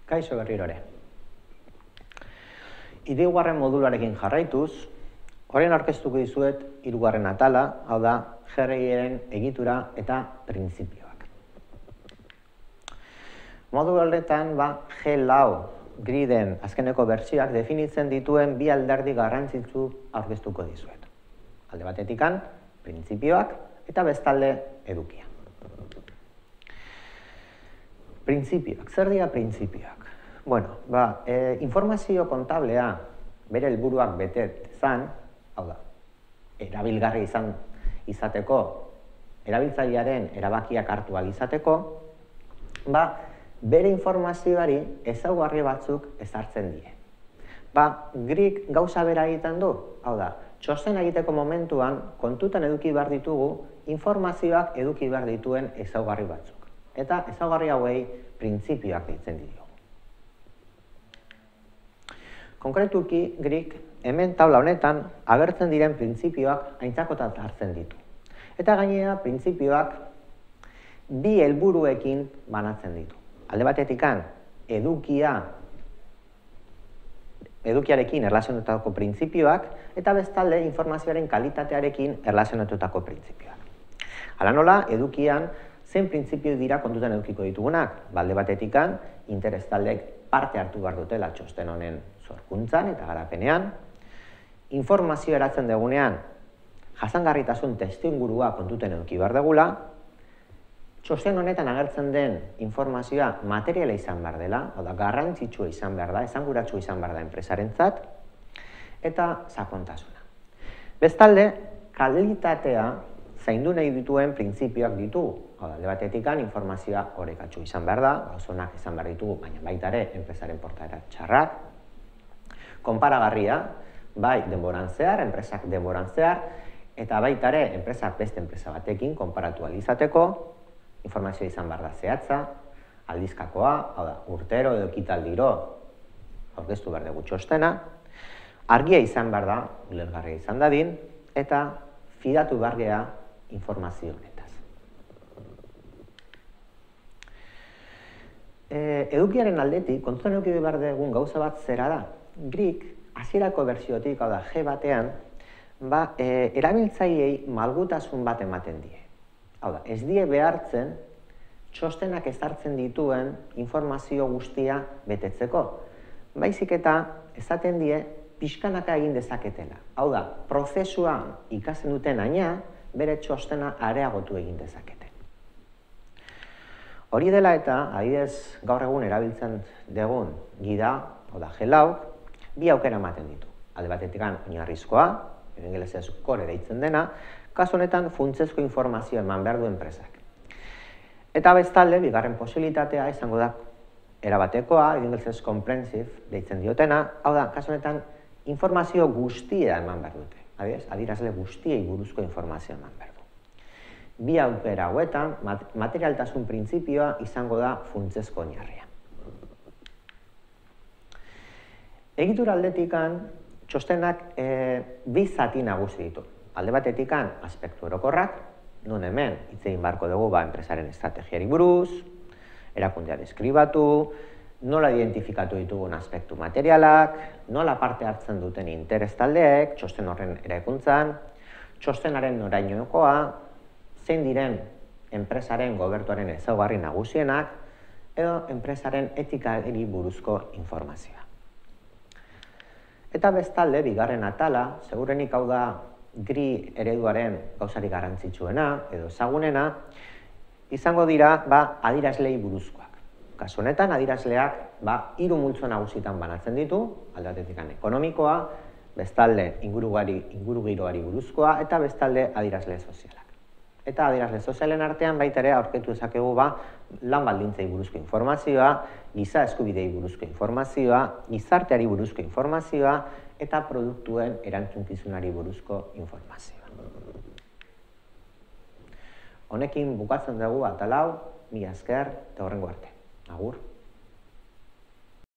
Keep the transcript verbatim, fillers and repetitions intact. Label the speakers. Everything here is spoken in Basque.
Speaker 1: Kaixo berriro ere. Hirugarren moduluarekin jarraituz, orain aurkeztuko dizuet hirugarren atala, hau da, G R I-ren egitura eta printzipioak. Modulu horretan, ba, G lau griden azkeneko bertsioak definitzen dituen bi alderdi garrantzitsu aurkeztuko dizuet. Alde batetikan, printzipioak eta bestalde edukia. Printzipioak, zer dira printzipioak? Bueno, ba, e, informazio kontablea bere helburuak bete dezan, hau da, erabilgarri izan izateko, erabiltzailearen erabakiak hartu ahal izateko, ba, bere informazioari ezaugarri batzuk ezartzen die. Ba, Grik gauza bera egiten du, hau da, txosten egiteko momentuan kontutan eduki behar ditugu informazioak eduki behar dituen ezaugarri batzuk. Eta ezaugarri hauei printzipioak deitzen ditugu. Konkretuki, Grik hemen tabla honetan agertzen diren printzipioak aintzakotzat hartzen ditu. Eta gainera printzipioak bi helburuekin banatzen ditu. Alde batetikan, edukia, edukiarekin erlazionatutako printzipioak, eta bestalde informazioaren kalitatearekin erlazionatutako printzipioak. Hala nola, edukian zein printzipio dira kontutan edukiko ditugunak. Alde batetikan, interes taldeek parte hartu behar dutela txosten honen sorkuntzan eta garapenean. Informazio eratzen dugunean, jasangarritasun testuingurua kontutan eduki behar dugula. Txosten honetan agertzen den informazioa materiala izan behar dela, hau da, garrantzitsua izan behar da, esanguratsua izan behar da enpresarentzat, eta sakontasuna. Bestalde, kalitatea zaindu nahi dituen printzipioak ditugu. Hau da, alde batetikan informazioa orekatsu izan behar da, gauzonak izan behar ditugu, baina baita ere enpresaren portaera txarrak. Konparagarria, bai denboran zehar, enpresak denboran zehar, eta baita ere enpresa beste enpresa batekin konparatu ahal izateko, informazioa izan behar da zehatza, aldizkakoa, hau da, urtero edo ekitaldiro aurkeztu behar dugu txostena, argia izan behar da, ulergarria izan dadin, eta fidatu behar gea informazio honetaz. E, edukiaren aldetik, kontutan eduki behar dugun gauza bat zera da. Grik, hasierako bertsiotik, hau da, G batean, ba, e, erabiltzaileei malgutasun bat ematen die. Hau da, ez die behartzen txostenak ezartzen dituen informazio guztia betetzeko. Baizik eta esaten die pixkanaka egin dezaketela. Hau da, prozesua ikasten duten aina, bere txostena areagotu egin dezakete. Hori dela eta, adibidez gaur egun erabiltzen dugun gida, hau da, G lau, bi aukera ematen ditu. Alde batetikan oinarrizkoa, ingelesez core deitzen dena, kasu honetan funtsezko informazio eman behar du enpresak. Eta bestalde, bigarren posibilitatea izango da erabatekoa, ingelesez comprehensive deitzen diotena, hau da, kasu honetan informazio guztia eman behar dute. Adibidez, adierazle guztiei buruzko informazio eman behar du. Bi aukera hauetan, materialtasun printzipioa izango da funtsezko oinarria. Egitura aldetikan, txostenak e, bi zati nagusi ditu. Alde batetikan, aspektu orokorrak, nun hemen hitz egin beharko dugu ba, enpresaren estrategiari buruz, erakundea deskribatu, nola identifikatu ditugun aspektu materialak, nola parte hartzen duten interes taldeek, txosten horren eraikuntzan, txostenaren norainokoa, zein diren enpresaren gobertuaren ezaugarri nagusienak, edo enpresaren etikari buruzko informazioa. Eta bestalde, bigarren atala, segurenik hau da Gri ereduaren gauzari garrantzitsuena edo ezagunena, izango dira ba, adierazleei buruzkoak. Kasu honetan, adierazleak ba, hiru multzo nagusitan banatzen ditu, alde batetikan ekonomikoa, bestalde ingurugiroari buruzkoa, eta bestalde adierazle sozialak. Eta adierazle sozialen artean baita ere aurketu dezakegu ba, lan baldintzei buruzko informazioa, giza eskubidei buruzko informazioa, gizarteari buruzko informazioa, eta produktuen erantzukizunari buruzko informazioa. Honekin bukatzen dugu atal hau, mila esker eta hurrengo arte. Agur.